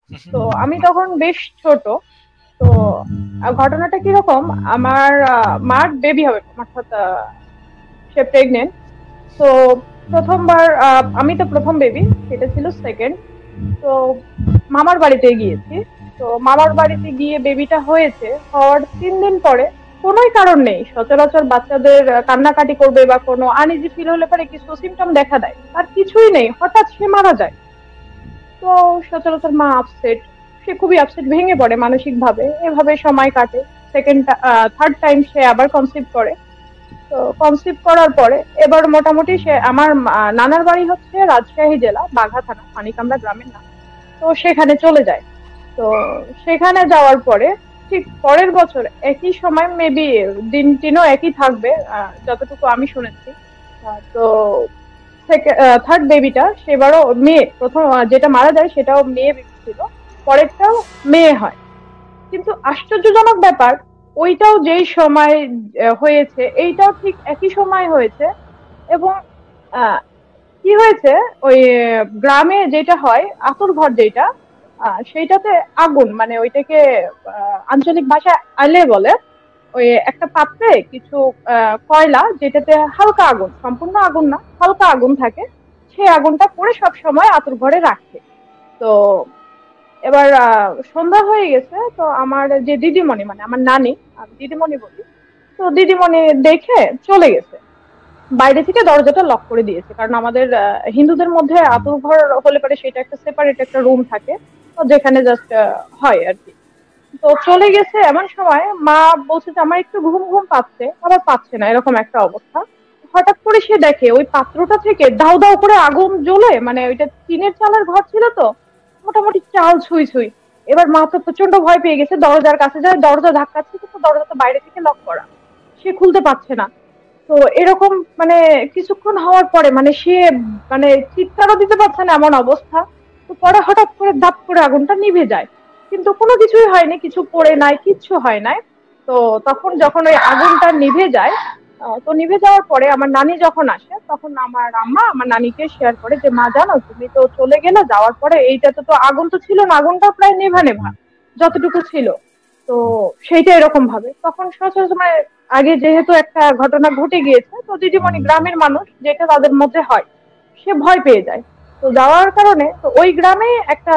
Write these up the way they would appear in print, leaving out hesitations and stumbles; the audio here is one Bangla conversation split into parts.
তো আমি তখন বেশ ছোট। তো ঘটনাটা কিরকম, আমার মার বেবি হবে, অর্থাৎ সে প্রেগনেন্ট। তো প্রথমবার আমি তো প্রথম বেবি, সেটা ছিল সেকেন্ড। তো মামার বাড়িতে গিয়েছি। তো মামার বাড়িতে গিয়ে বেবিটা হয়েছে, হওয়ার 3 দিন পরে কোনোই কারণ নেই, সচরাচর বাচ্চাদের কান্নাকাটি করবে বা কোনো আনইজি ফিল হলে পরে কিছু সিমটম দেখা দেয়, তার কিছুই নেই, হঠাৎ সে মারা যায়। তো সচরাচর মা আপসেট, সে খুবই আপসেট, ভেঙে পড়ে মানসিক ভাবে, এভাবে সময় কাটে। সেকেন্ড থার্ড টাইম সে আবার কনসিভ করে। তো কনসিভ করার পরে এবার মোটামুটি সে আমার নানার বাড়ি হচ্ছে রাজশাহী জেলা বাঘা থানা, মানিকামড়া গ্রামের নাম। তো সেখানে চলে যায়। তো সেখানে যাওয়ার পরে ঠিক পরের বছর একই সময় মেবি দিন টিনও একই থাকবে, যতটুকু আমি শুনেছি। তো থার্ড বেবিটা সেবারও মেয়ে, প্রথম যেটা মারা যায় সেটাও মেয়ে বেবি ছিল, পরেরটাও মেয়ে হয়। কিন্তু আশ্চর্যজনক ব্যাপার, ওইটাও যেই সময় হয়েছে এইটাও ঠিক একই সময় হয়েছে। এবং আহ, কি হয়েছে, ওই গ্রামে যেটা হয় আতুর ঘর যেটা, সেইটাতে আগুন, মানে ওইটাকে আঞ্চলিক ভাষায় আলে বলে। ওই একটা পাত্রে কিছু কয়লা, যেটাতে হালকা আগুন, সম্পূর্ণ আগুন না, হালকা আগুন থাকে, সেই আগুনটা পরে সব সময় আতুর ঘরে রাখে। তো এবার সন্ধ্যা হয়ে গেছে, তো আমার যে দিদিমণি, মানে আমার নানি, আমি দিদিমণি বলি, তো দিদিমণি দেখে চলে গেছে, বাইরে থেকে দরজাটা লক করে দিয়েছে, কারণ আমাদের হিন্দুদের মধ্যে আতুর ঘর হলে পরে সেটা একটা সেপারেট একটা রুম থাকে, তো যেখানে জাস্ট হয় আর কি। তো চলে গেছে এমন সময় মা বলছে যে আমার একটু ঘুম ঘুম পাচ্ছে, আবার পাচ্ছে না, এরকম একটা অবস্থা। হঠাৎ করে সে দেখে ওই পাত্রটা থেকে দাউ দাউ করে আগুন জ্বলে, মানে ওইটা টিনের চালের ঘর ছিল তো, মোটামুটি চাল ছুঁই ছুঁই। এবার মা তো প্রচন্ড ভয় পেয়ে গেছে, দরজার কাছে যায়, দরজা ধাক্কাচ্ছে, কিন্তু দরজা তো বাইরে থেকে লক করা, সে খুলতে পারছে না। তো এরকম মানে কিছুক্ষণ হওয়ার পরে মানে সে মানে চিৎকারও দিতে পারছে না, এমন অবস্থা। তো পরে হঠাৎ করে দাপ করে আগুনটা নিভে যায়, কিন্তু কোনো কিছুই হয়নি, কিছু পড়ে নাই, কিচ্ছু হয় নাই। তো তখন যখন ওই আগুনটা নিভে যায়, তো নিভে যাওয়ার পরে আমার নানি যখন আসে, তখন আমার আম্মা আমার নানিকে শেয়ার করে যে মা জানো তুমি তো চলে গেলে, যাওয়ার পরে এইটাতে তো আগুন তো ছিল না, আগুনটা প্রায় নেভা নেভা যতটুকু ছিল। তো সেইটা এরকম ভাবে তখন সচরাচর মানে আগে যেহেতু একটা ঘটনা ঘটে গিয়েছে, তো দিদিমণি গ্রামের মানুষ, যেটা তাদের মধ্যে হয়, সে ভয় পেয়ে যায়। তো যাওয়ার কারণে তো ওই গ্রামে একটা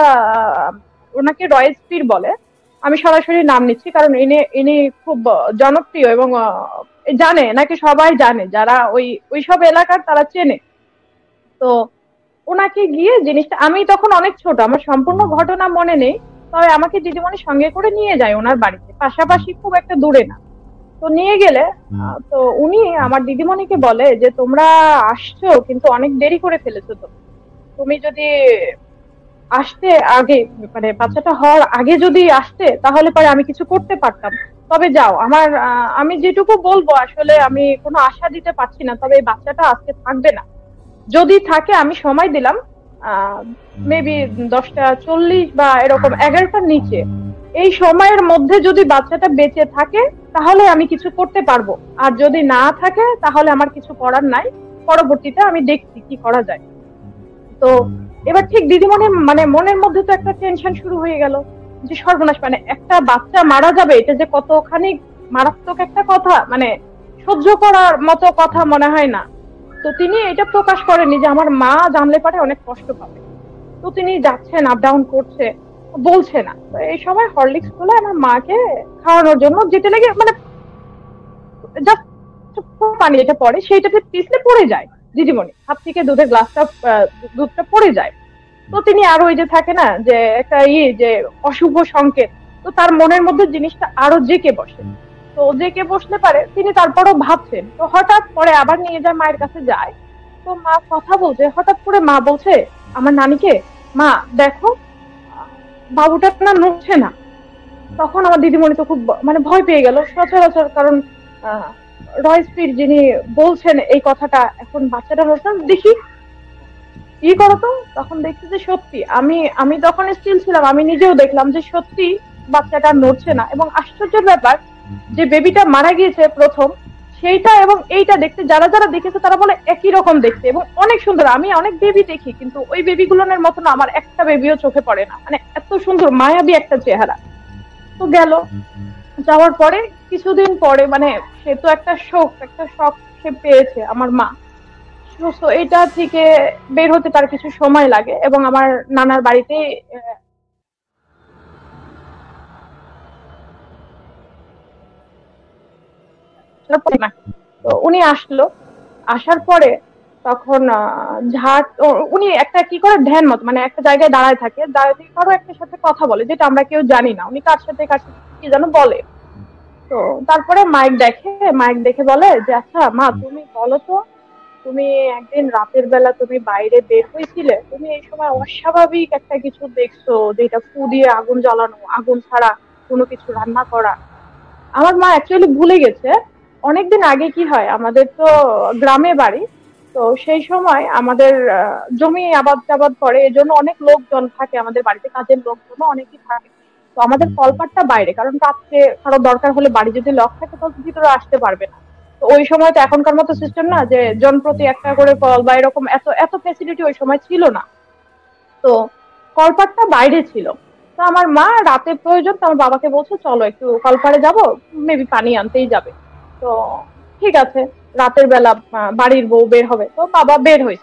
ওনাকে রয়েস পীর বলে, আমি সরাসরি নাম নিচ্ছি কারণ ইনি ইনি খুব জনপ্রিয় এবং জানে নাকি, সবাই জানে, যারা ওই ওই সব এলাকার তারা চেনে। তো ওনাকে গিয়ে জিনিসটা, আমি তখন অনেক ছোট, আমার সম্পূর্ণ ঘটনা মনে নেই, তবে আমাকে দিদিমণি সঙ্গে করে নিয়ে যায় ওনার বাড়িতে, পাশাপাশি খুব একটা দূরে না। তো নিয়ে গেলে তো উনি আমার দিদিমণিকে বলে যে তোমরা আসছো কিন্তু অনেক দেরি করে ফেলেছো, তো তুমি যদি আসতে আগে, মানে বাচ্চাটা হওয়ার আগে যদি আসতে, তাহলে পরে আমি কিছু করতে পারতাম। তবে যাও, আমার আমি যেটুকু বলবো আসলে আমি কোনো আশা দিতে পারছি না, তবে এই বাচ্চাটা আজকে থাকবে না। যদি থাকে আমি সময় দিলাম মেবি 10টা 40 বা এরকম 11টার নিচে, এই সময়ের মধ্যে যদি বাচ্চাটা বেঁচে থাকে তাহলে আমি কিছু করতে পারবো, আর যদি না থাকে তাহলে আমার কিছু করার নাই, পরবর্তীতে আমি দেখছি কি করা যায়। তো এবার ঠিক দিদিমণি মানে মনের মধ্যে তো একটা টেনশন শুরু হয়ে গেল, যে সর্বনাশ, মানে একটা বাচ্চা মারা যাবে, এটা যে কতখানি মারাত্মক একটা কথা, মানে সহ্য করার মতো কথা মনে হয় না। তো তিনি এটা প্রকাশ করেনি যে আমার মা জানলে পারে অনেক কষ্ট পাবে। তো তিনি যাচ্ছেন, আপ ডাউন করছে, বলছে না। তো এই সময় হরলিক্স গুলো আমার মাকে খাওয়ানোর জন্য যেতে লেগে, মানে জাস্ট পানি এটা পড়ে সেইটাতে পিছলে পড়ে যায়, দিদিমণি হাত থেকে দুধের গ্লাসটা, দুধটা পড়ে যায়। তো তিনি আরো ওই যে থাকে না যে একটা যে অশুভ সংকেত, তো তার মনের মধ্যে জিনিসটা আরো জেকে বসে। তো জেকে বসলে পারে তিনি তারপরও ভাবছেন, তো হঠাৎ পরে আবার নিয়ে যায় মায়ের কাছে যায়। তো মা কথা বলছে, হঠাৎ করে মা বলছে আমার নানিকে, মা দেখো বাবুটা না নড়ছে না। তখন আমার দিদিমণি তো খুব মানে ভয় পেয়ে গেল সচরাচর, কারণ রয়স্পির যিনি বলছেন এই কথাটা, এখন বাচ্চাটা নড়ছে না, দেখি ই করো তো। তখন দেখছি যে সত্যি, আমি আমি তখন স্টিল ছিলাম, আমি নিজেও দেখলাম যে সত্যি বাচ্চাটা নড়ছে না। এবং আশ্চর্যের ব্যাপার, যে বেবিটা মারা গিয়েছে প্রথম, সেইটা এবং এইটা দেখতে যারা যারা দেখেছে তারা বলে একই রকম দেখতে এবং অনেক সুন্দর। আমি অনেক বেবি দেখি কিন্তু ওই বেবি গুলোর মতো না, আমার একটা বেবিও চোখে পড়ে না, মানে এত সুন্দর মায়াবী একটা চেহারা। তো গেল, যাওয়ার পরে কিছুদিন পরে মানে সে তো একটা শখ সে পেয়েছে আমার মা। তো এটা থেকে বের হতে তার কিছু সময় লাগে এবং আমার নানার বাড়িতে তো উনি আসলো, আসার পরে তখন উনি একটা কি করে ধ্যান মত মানে একটা জায়গায় দাঁড়ায় থাকে, দাঁড়ায় থেকে কারো একটা সাথে কথা বলে যেটা আমরা কেউ জানি না, উনি কার সাথে কি যেন বলে। তো তারপরে মাইক দেখে বলে যে আচ্ছা মা তুমি বলো তো, তুমি একদিন রাতের বেলা তুমি বাইরে বের হয়েছিলে, তুমি এই সময় অস্বাভাবিক একটা কিছু দেখছো, যেটা ফু দিয়ে আগুন জ্বালানো, আগুন ছাড়া কোনো কিছু রান্না করা। আমার মা অ্যাকচুয়ালি ভুলে গেছে অনেকদিন আগে কি হয়, আমাদের তো গ্রামে বাড়ি, তো সেই সময় আমাদের জমি আবাদ টাবাদ করে, এজন্য অনেক লোকজন থাকে আমাদের বাড়িতে, কাজের লোকজন অনেকেই থাকে। তো আমাদের কলপাটটা বাইরে, কারণ রাত্রে কারো দরকার হলে বাড়ি যদি লক থাকে তো ভিতরে আসতে পারবে না। তো ওই সময় তো এখনকার মতো সিস্টেম না যে জনপ্রতি একটা করে কল বা এরকম এত এত ফ্যাসিলিটি ওই সময় ছিল না। তো কলপাটটা বাইরে ছিল। তো আমার মা রাতে প্রয়োজন, তো আমার বাবাকে বলছে চলো একটু কলপাড়ে যাবো, মেবি পানি আনতেই যাবে। তো ঠিক আছে, রাতের বেলা বাড়ির বউ বের হবে, তো বাবা বের হয়েছে,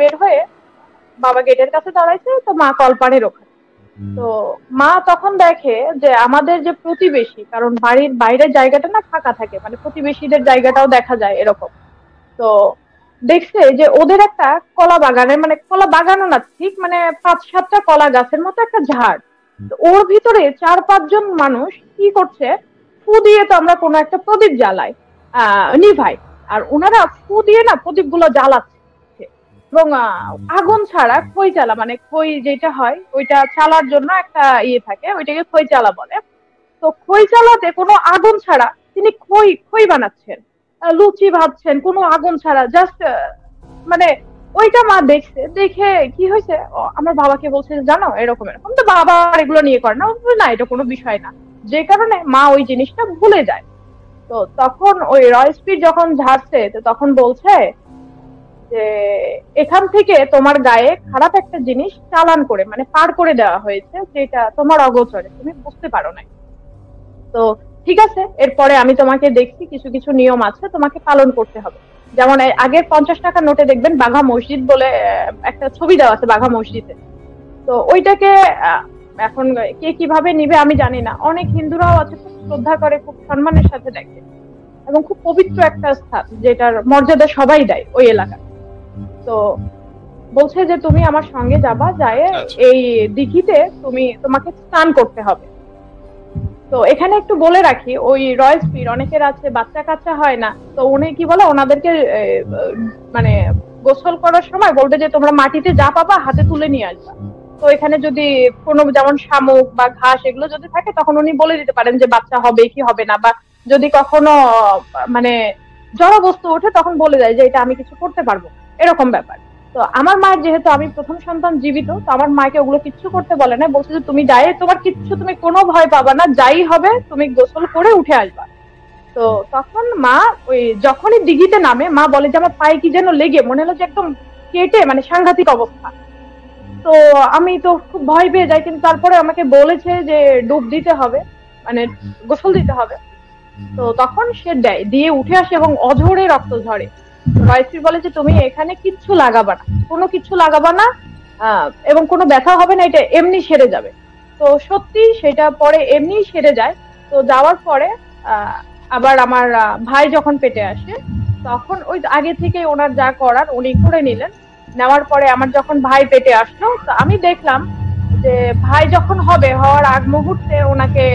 বাবা গেটের কাছে দাঁড়াইছে, তো মা কলপাড়ের ওখানে। তো মা তখন দেখে যে আমাদের যে প্রতিবেশী, কারণ বাড়ির বাইরের জায়গাটা না ফাঁকা থাকে, মানে প্রতিবেশীদের জায়গাটাও দেখা যায় এরকম। তো দেখছে যে ওদের একটা কলা বাগানের, মানে কলা বাগানও না ঠিক, মানে 5-7টা কলা গাছের মতো একটা ঝাড়। তো ওর ভিতরে 4-5 জন মানুষ কি করছে, ফু দিয়ে, তো আমরা কোনো একটা প্রদীপ জ্বালাই নিভাই, আর ওনারা ফু দিয়ে না প্রদীপ গুলো জ্বালাচ্ছে এবং আগুন ছাড়া খই চালা, মানে খই যেটা হয় ওইটা চালার জন্য একটা ইয়ে থাকে, ওইটাকে খই চালা বলে। তো খই চালাতে কোনো আগুন ছাড়া তিনি খই খই বানাচ্ছেন, লুচি ভাবছেন কোনো আগুন ছাড়া, জাস্ট মানে ওইটা মা দেখছে, দেখে কি হয়েছে, আমার বাবাকে বলছে জানো এরকম এরকম, তো বাবা এগুলো নিয়ে করে না, না এটা কোনো বিষয় না, যে কারণে মা ওই জিনিসটা ভুলে যায়। তো তখন ওই রয় স্পিড যখন ঝাড়ছে, তো তখন বলছে যে এখান থেকে তোমার গায়ে খারাপ একটা জিনিস চালান করে, মানে পার করে দেওয়া হয়েছে, যেটা তোমার অগোচরে তুমি বুঝতে পারো না। তো ঠিক আছে, এরপরে আমি তোমাকে দেখছি কিছু কিছু নিয়ম আছে তোমাকে পালন করতে হবে। যেমন আগের 50 টাকা নোটে দেখবেন বাঘা মসজিদ বলে একটা ছবি দেওয়া আছে বাঘা মসজিদে। তো ওইটাকে এখন কে কিভাবে নিবে আমি জানি না, অনেক হিন্দুরাও আছে খুব শ্রদ্ধা করে, খুব সম্মানের সাথে দেখে এবং খুব পবিত্র একটা স্থান, যেটার মর্যাদা সবাই দেয় ওই এলাকায়। তো বলছে যে তুমি আমার সঙ্গে যাবা, যায় এই দিঘিতে তোমাকে স্নান করতে হবে। তো এখানে একটু বলে রাখি, ওই রয়্যাল স্পিড অনেকের আছে বাচ্চা কাচ্চা হয় না, তো উনি কি বলে ওনাদেরকে মানে গোসল করার সময় বলবে যে তোমরা মাটিতে যা পাবা হাতে তুলে নিয়ে আসবা। তো এখানে যদি কোনো যেমন শামুক বা ঘাস এগুলো যদি থাকে তখন উনি বলে দিতে পারেন যে বাচ্চা হবে কি হবে না, বা যদি কখনো মানে জড় বস্তু ওঠে তখন বলে যায় যে এটা আমি কিছু করতে পারবো, এরকম ব্যাপার। তো আমার মায়ের, যেহেতু আমি প্রথম সন্তান জীবিত, তো আমার মাকে ওগুলো কিচ্ছু করতে বলে না, বলছে যে তুমি যাই, তোমার কিচ্ছু, তুমি কোনো ভয় পাবা না, যাই হবে তুমি গোসল করে উঠে আসবা। তো তখন মা ওই যখনই দিঘিতে নামে মা বলে যে আমার পায়ে কি যেন লেগে মনে হলো যে একদম কেটে, মানে সাংঘাতিক অবস্থা। তো আমি তো খুব ভয় পেয়ে যাই, কিন্তু তারপরে আমাকে বলেছে যে ডুব দিতে হবে, মানে গোসল দিতে হবে। তো তখন সে দেয়, দিয়ে উঠে আসে এবং অঝরে রক্ত ঝরে। রয়সি বলে যে তুমি এখানে কিচ্ছু লাগাবা না, কোনো কিছু লাগাবা না, এবং কোনো ব্যথা হবে না, এটা এমনি সেরে যাবে। তো সত্যি সেটা পরে এমনি সেরে যায়। তো যাওয়ার পরে আবার আমার ভাই যখন পেটে আসে তখন ওই আগে থেকে ওনার যা করার উনি করে নিলেন। নেওয়ার পরে আমার যখন ভাই পেটে আসলো, তো আমি দেখলাম যে ভাই যখন হওয়ার আগ মুহূর্তে ওনাকে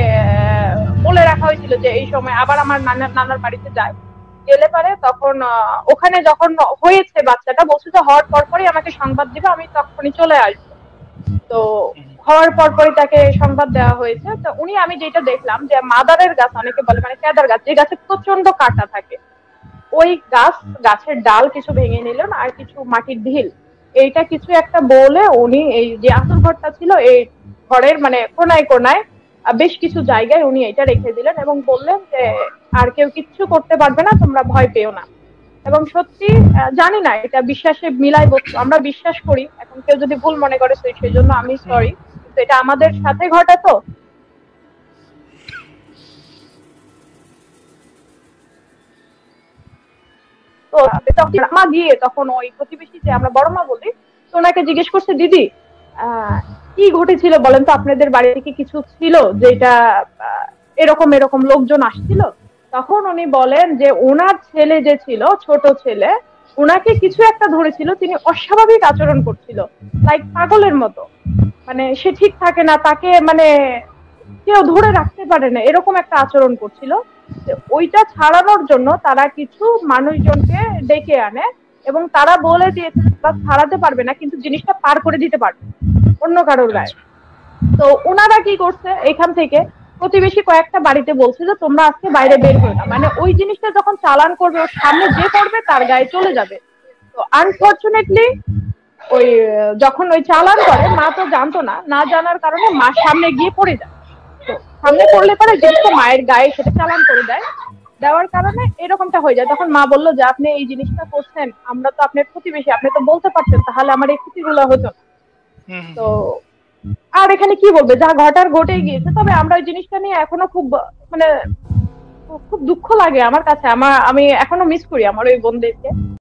বলে রাখা হয়েছিল যে এই সময় আবার আমার নানার বাড়িতে যায়, গেলে পারে তখন ওখানে যখন হয়েছে বাচ্চাটা, বলছে যে হওয়ার পরপরই আমাকে সংবাদ দিবে, আমি তখনই চলে আসবো। তো হওয়ার পরপরই তাকে সংবাদ দেওয়া হয়েছে। তো উনি, আমি যেটা দেখলাম যে মাদারের গাছ অনেকে বলে, মানে কেদার গাছ, যে গাছে প্রচন্ড কাঁটা থাকে, ওই গাছের ডাল কিছু ভেঙে নিলেন আর কিছু মাটির ঢিল, এইটা কিছু একটা বলে উনি এই যে আসল ঘরটা ছিল এই ঘরের মানে কোনায় কোনায় বেশ কিছু জায়গায় উনি এটা রেখে দিলেন এবং বললেন যে আর কেউ কিচ্ছু করতে পারবে না, তোমরা ভয় পেও না। এবং সত্যি জানি না এটা বিশ্বাসে মিলাই বস্তু, আমরা বিশ্বাস করি। এখন কেউ যদি ভুল মনে করে সেই জন্য আমি সরি, কিন্তু এটা আমাদের সাথে ঘটে। তো মা গিয়ে তখন ওই প্রতিবেশী, যে আমরা বড় মা বলি, তো ওনাকে জিজ্ঞেস করছে, দিদি কি ঘটেছিল বলেন তো, আপনাদের বাড়িতে কি কিছু ছিল যেটা এরকম এরকম লোকজন আসছিল? তখন উনি বলেন যে ওনার ছেলে যে ছিল, ছোট ছেলে, ওনাকে কিছু একটা ধরেছিল, তিনি অস্বাভাবিক আচরণ করছিল, লাইক পাগলের মতো। মানে সে ঠিক থাকে না, তাকে মানে কেউ ধরে রাখতে পারে না, এরকম একটা আচরণ করছিল। ওইটা ছাড়ানোর জন্য তারা কিছু মানুষজনকে ডেকে আনে এবং তারা বলে দিয়েছে তারা ছাড়াতে পারবে না, কিন্তু জিনিসটা পার করে দিতে পারবে অন্য কারোর গায়ে। তো ওনারা কি করছে, এখান থেকে প্রতিবেশী কয়েকটা বাড়িতে বলছে যে তোমরা আজকে বাইরে বের হয়ে না, মানে ওই জিনিসটা যখন চালান করবে ওর সামনে যে করবে তার গায়ে চলে যাবে। তো আনফরচুনেটলি ওই যখন ওই চালান করে, মা তো জানতো না, না জানার কারণে মা সামনে গিয়ে পড়ে যায়। তো সামনে পড়লে পরে জিনিসটা মায়ের গায়ে সেটা চালান করে দেয়, দেওয়ার কারণে এরকমটা হয়ে যায়। তখন মা বললো যে আপনি এই জিনিসটা করছেন, আমরা তো আপনার প্রতিবেশী, আপনি তো বলতে পারতেন, তাহলে আমার এই ক্ষতিগুলো হতো না। তো আর এখানে কি বলবে, যা ঘটার ঘটে গিয়েছে। তবে আমরা ওই জিনিসটা নিয়ে এখনো খুব মানে খুব দুঃখ লাগে আমার কাছে, আমি এখনো মিস করি আমার ওই বোনদেরকে।